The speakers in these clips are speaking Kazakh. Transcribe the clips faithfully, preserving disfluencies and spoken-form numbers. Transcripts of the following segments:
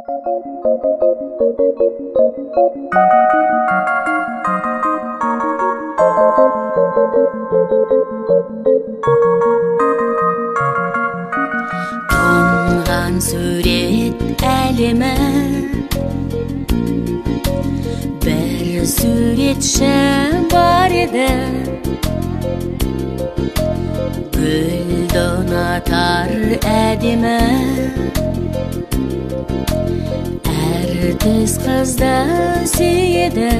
Тоңған сурет әлемі, бір суретші бар еді, гүлді ұнатар әдемі, әр түс қызды сүйеді.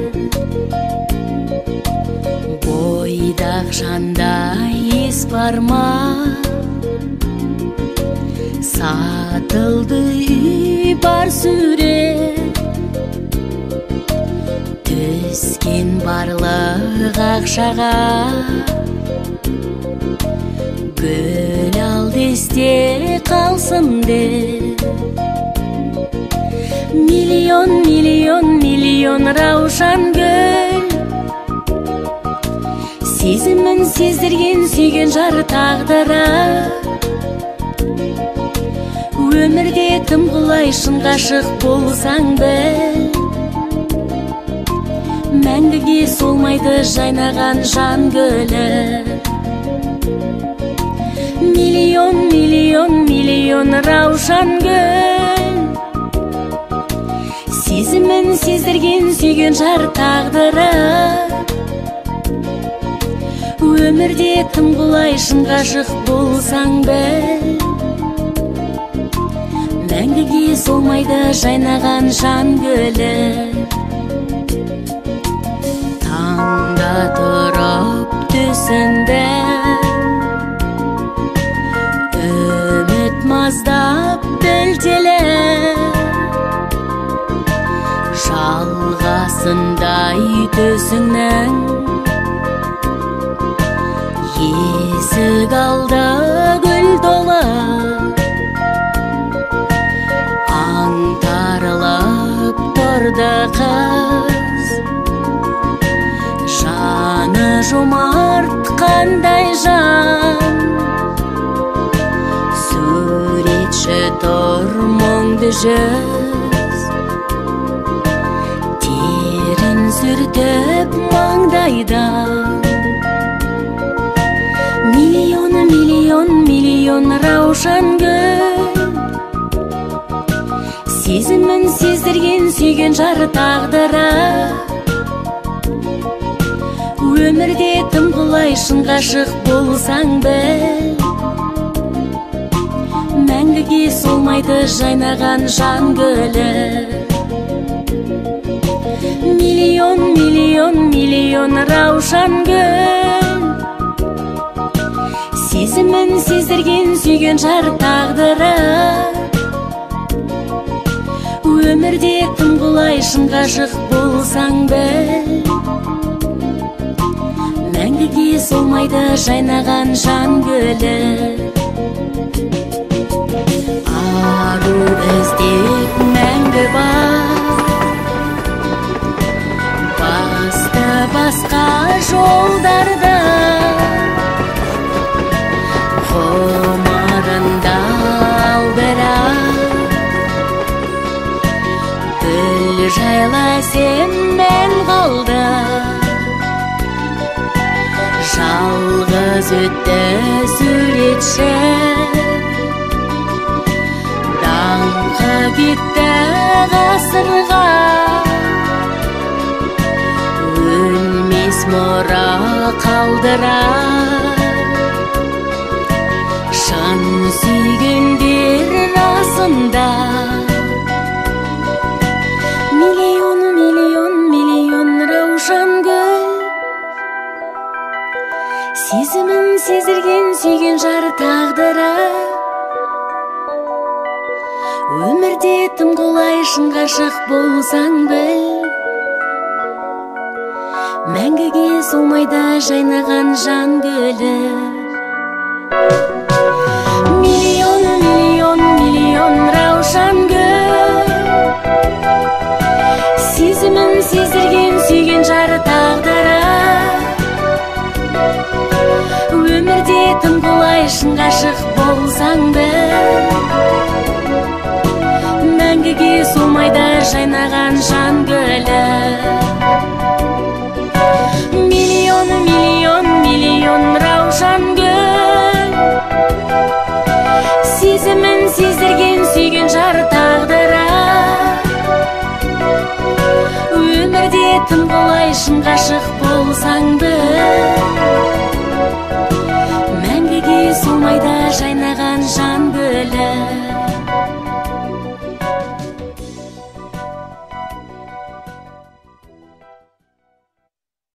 Бойдақ шандай ес бар ма? Сатылды үй бар сурет, түскен барлық ақшаға, гүл алды есте қалсын деп. Миллион, миллион, миллион раушан гүл, сезімін сездірген сүйген жар тағдыры. Өмірде тым құлай шын ғашық болсаң біл, мәңгіге солмайды жайнаған жан гүлі. Миллион, миллион, миллион раушан гүл, сезімін сездірген сүйген жар тағдыры. Өмірде тым құлай шын ғашық болсаң біл, мәңгіге солмайды жайнаған жан гүлі. Таңда тұрып түсінді, үміт маздап білтелі, жалғасындай түсіңнің, есік алды гүл толы. Аңтарылып тұрды қыз, жаны жомарт қандай жан. Суретші тұр мұңды жүз, терін сүртіп маңдайдан. Миллион, миллион, миллион раушан гүл, сезімін сездірген сүйген жар тағдыры. Өмірде тым құлай шын ғашық болсаң біл, мәңгіге солмайды жайнаған жан гүлі. Миллион, миллион, миллион раушан гүл, сезімін сездірген сүйген жар тағдыры. Өмірде тым құлай шын ғашық болсаң біл, мәңгіге солмайды жайнаған жан гүлі. Ару іздеп мәңгі бар, басты басқа жолдарда, ғұмырында алдырар, гүл жайла сенмен қалды. Жалғыз өтті суретші, даңқы кетті ғасырға, өлмес мұра қалдырар. Шын сүйгендер расында, миллион, миллион, миллион раушан гүл, сезімін сездірген сүйген жар тағдыры. Өмірде тым құлай шын ғашық болсаң біл, мәңгіге солмайды жайнаған жан гүлі. Миллион, миллион, миллион раушан гүл, сезімін сездірген сүйген жар тағдыры. Өмірде тым құлай шын ғашық болсаң біл, мәңгіге мәңгіге солмайда жайнаған жан гүлі. Миллион, миллион, миллион раушан гүл, сезімін сездірген сүйген жар тағдыры. Өмірде тым қолай шын ғашық болсаңды, мәңгіге солмайда жайнаған